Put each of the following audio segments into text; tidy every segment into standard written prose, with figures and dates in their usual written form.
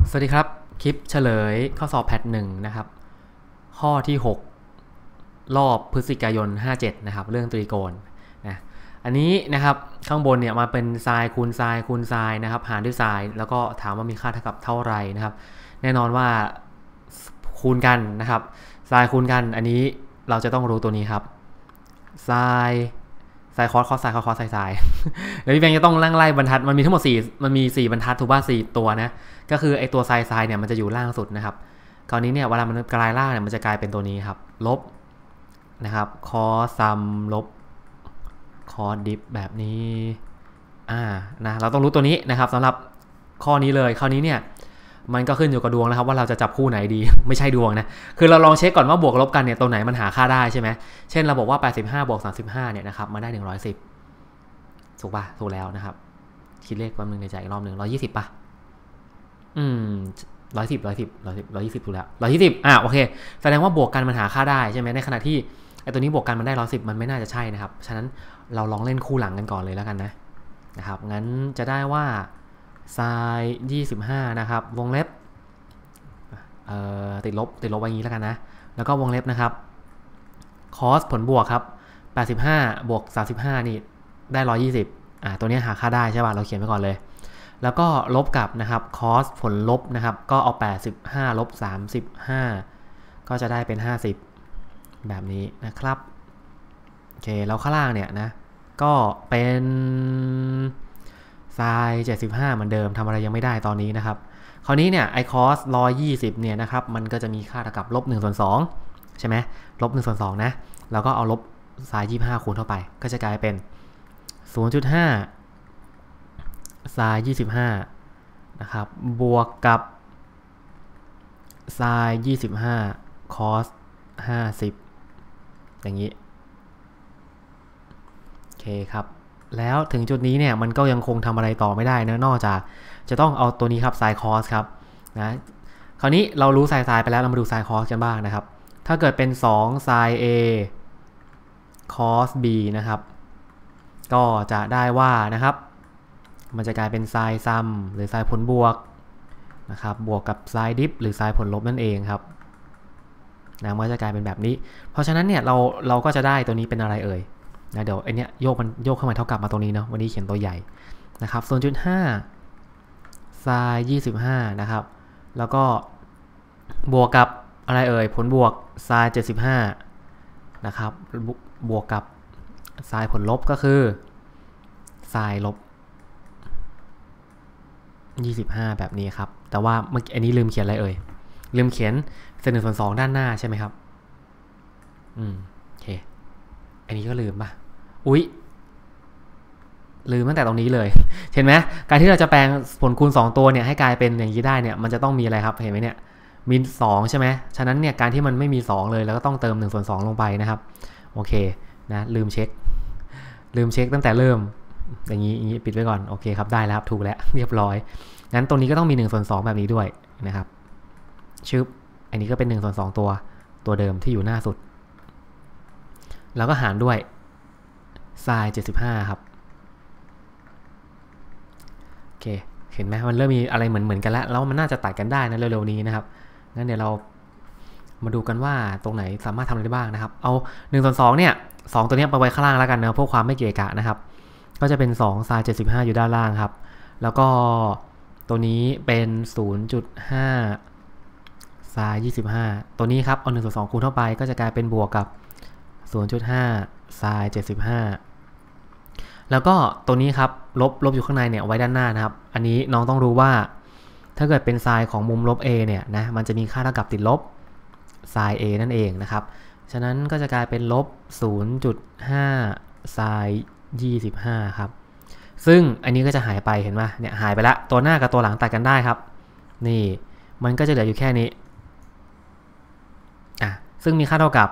สวัสดีครับคลิปเฉลยข้อสอบแพทหนึ่งนะครับข้อที่6รอบพฤศจิกายน57นะครับเรื่องตรีโกณนะอันนี้นะครับข้างบนเนี่ยมาเป็นไซน์คูณไซน์คูณไซน์นะครับหารด้วยไซน์แล้วก็ถามว่ามีค่าเท่ากับเท่าไหร่นะครับแน่นอนว่าคูณกันนะครับไซน์คูณกันอันนี้เราจะต้องรู้ตัวนี้ครับไซน์คอสไซน์คอสไซน์แล้วพี่แบงค์จะต้องไล่บรรทัดมันมีทั้งหมด4บรรทัดถูกป่ะ4ตัวนะก็คือไอตัวไซน์เนี่ยมันจะอยู่ล่างสุดนะครับคราวนี้เนี่ยเวลามันกลายล่างเนี่ยมันจะกลายเป็นตัวนี้ครับลบนะครับคอซัมลบคอดิฟแบบนี้นะเราต้องรู้ตัวนี้นะครับสำหรับข้อนี้เลยคราวนี้เนี่ยมันก็ขึ้นอยู่กับดวงนะครับว่าเราจะจับคู่ไหนดี ไม่ใช่ดวงนะคือเราลองเช็คก่อนว่าบวกลบกันเนี่ยตัวไหนมันหาค่าได้ใช่ไหมเช่นเราบอกว่า85บวก35เนี่ยนะครับมาได้110ถูกป่ะถูกแล้วนะครับคิดเลขแป๊บนึงในใจอีกรอบนึง120ป่ะ110ถูกแล้ว120โอเคแสดงว่าบวกกันมันหาค่าได้ใช่ไหมในขณะที่ไอตัวนี้บวกกันมันได้110มันไม่น่าจะใช่นะครับฉะนั้นเราลองเล่นคู่หลังกันก่อนเลยแล้วกันนะครับงั้นจะได้ว่าไซน์25นะครับวงเล็บติดลบไว้อย่างนี้แล้วกันนะแล้วก็วงเล็บนะครับคอสผลบวกครับ85บวก35นี่ได้120ตัวนี้หาค่าได้ใช่ป่ะเราเขียนไว้ก่อนเลยแล้วก็ลบกับนะครับคอสผลลบนะครับก็เอา85ลบ35ก็จะได้เป็น50แบบนี้นะครับโอเคแล้วข้างล่างเนี่ยนะก็เป็นไซน์75เหมือนเดิมทำอะไรยังไม่ได้ตอนนี้นะครับคราวนี้เนี่ยไอคอส120เนี่ยนะครับมันก็จะมีค่าเท่ากับลบ1/2ใช่ไหมลบ1/2นะแล้วก็เอาลบไซน์25คูณเข้าไปก็จะกลายเป็น 0.5 ไซน์25นะครับบวกกับไซน์25คอส50อย่างนี้โอเคครับแล้วถึงจุดนี้เนี่ยมันก็ยังคงทำอะไรต่อไม่ได้นะนอกจากจะต้องเอาตัวนี้ครับไซน์คอสครับนะคราวนี้เรารู้ไซน์ไปแล้วเรามาดูไซน์คอสกันบ้างนะครับถ้าเกิดเป็น2ไซน์ A คอส B นะครับก็จะได้ว่านะครับมันจะกลายเป็นไซน์ซัมหรือไซน์ผลบวกนะครับบวกกับไซน์ดิฟหรือไซน์ผลลบนั่นเองครับนะมันจะกลายเป็นแบบนี้เพราะฉะนั้นเนี่ยเราก็จะได้ตัวนี้เป็นอะไรเอ่ยนะเดี๋ยวไอเนี้ยโยกเข้ามาเท่ากับมาตรงนี้เนาะวันนี้เขียนตัวใหญ่นะครับ 0.5 ไซน์25นะครับแล้วก็บวกกับอะไรเอ่ยผลบวกไซน์75นะครับบวกกับไซน์ผลลบก็คือไซน์ลบ25แบบนี้ครับแต่ว่าเมื่อกี้อันนี้ลืมเขียนอะไรเอ่ยลืมเขียนเศษ1/2ด้านหน้าใช่ไหมครับโอเคอันนี้ก็ลืมป่ะอุ๊ยลืมตั้งแต่ตรงนี้เลยเห็นไหมการที่เราจะแปลงผลคูณ2ตัวเนี่ยให้กลายเป็นอย่างนี้ได้เนี่ยมันจะต้องมีอะไรครับเห็นไหมเนี่ยมี2ใช่ไหมฉะนั้นเนี่ยการที่มันไม่มี2เลยแล้วก็ต้องเติม1/2ลงไปนะครับโอเคนะลืมเช็คตั้งแต่เริ่มอย่างนี้ปิดไว้ก่อนโอเคครับได้แล้วครับถูกแล้วเรียบร้อยงั้นตรงนี้ก็ต้องมี1/2แบบนี้ด้วยนะครับอันนี้ก็เป็น1/2ตัวเดิมที่อยู่หน้าสุดแล้วก็หารด้วยไซน์75ครับโอเคเห็นไหมมันเริ่มมีอะไรเหมือนกันแล้วมันน่าจะตัดกันได้นะเร็วๆนี้นะครับงั้นเดี๋ยวเรามาดูกันว่าตรงไหนสามารถทำอะไรได้บ้างนะครับเอา1/2เนี่ย2ตัวนี้ไปไว้ข้างล่างแล้วกันเนะเพื่อความไม่เกะกะนะครับก็จะเป็น2ไซน์75อยู่ด้านล่างครับแล้วก็ตัวนี้เป็น 0.5 ไซน์25ตัวนี้ครับเอา1/2คูณเข้าไปก็จะกลายเป็นบวกกับ 0.5 ไซน์75แล้วก็ตัวนี้ครับลบอยู่ข้างในเนี่ยไว้ด้านหน้านะครับอันนี้น้องต้องรู้ว่าถ้าเกิดเป็นไซน์ของมุมลบ A เนี่ยนะมันจะมีค่าเท่ากับติดลบไซน์ A นั่นเองนะครับฉะนั้นก็จะกลายเป็นลบ 0.5 ไซน์25ครับซึ่งอันนี้ก็จะหายไปเห็นไหมเนี่ยหายไปละตัวหน้ากับตัวหลังตัดกันได้ครับนี่มันก็จะเหลืออยู่แค่นี้ซึ่งมีค่าเท่ากับ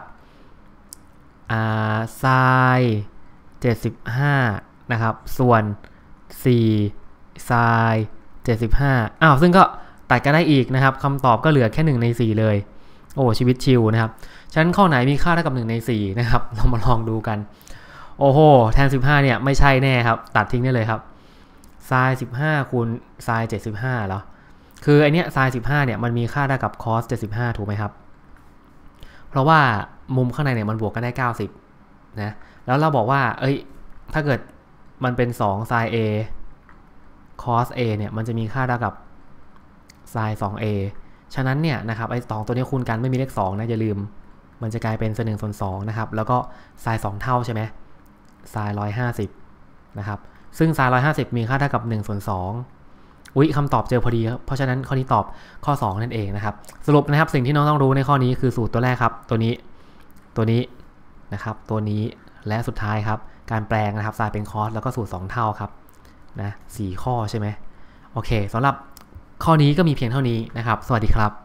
ไซน์75นะครับส่วน4ไซน์75ซึ่งก็ตัดกันได้อีกนะครับคำตอบก็เหลือแค่1ใน4เลยโอ้ชีวิตชิลนะครับฉะนั้นข้อไหนมีค่าเท่ากับ1ใน4นะครับเรามาลองดูกันโอ้โหแทน15เนี่ยไม่ใช่แน่ครับตัดทิ้งได้เลยครับไซน์15คูณไซน์75เหรอคือไอเนี้ย sin 15เนี่ยมันมีค่าเท่ากับ cos 75ถูกไหมครับเพราะว่ามุมข้างในเนี่ยมันบวกกันได้90นะแล้วเราบอกว่าถ้าเกิดมันเป็น2 sin a cos a เนี่ยมันจะมีค่าเท่ากับ sin 2a ฉะนั้นเนี่ยนะครับไอ้2ตัวนี้คูณกันไม่มีเลข2นะอย่าลืมมันจะกลายเป็นsin 1 ส่วน 2นะครับแล้วก็ sin 2เท่าใช่ไหม sin 150นะครับซึ่ง sin 150มีค่าเท่ากับ1 ส่วน 2คำตอบเจอพอดีครับเพราะฉะนั้นข้อนี้ตอบข้อ2นั่นเองนะครับสรุปนะครับสิ่งที่น้องต้องรู้ในข้อนี้คือสูตรตัวแรกครับตัวนี้นะครับตัวนี้และสุดท้ายครับการแปลงนะครับ sin เป็น cos แล้วก็สูตร2เท่าครับนะ4ข้อใช่ไหมโอเคสำหรับข้อนี้ก็มีเพียงเท่านี้นะครับสวัสดีครับ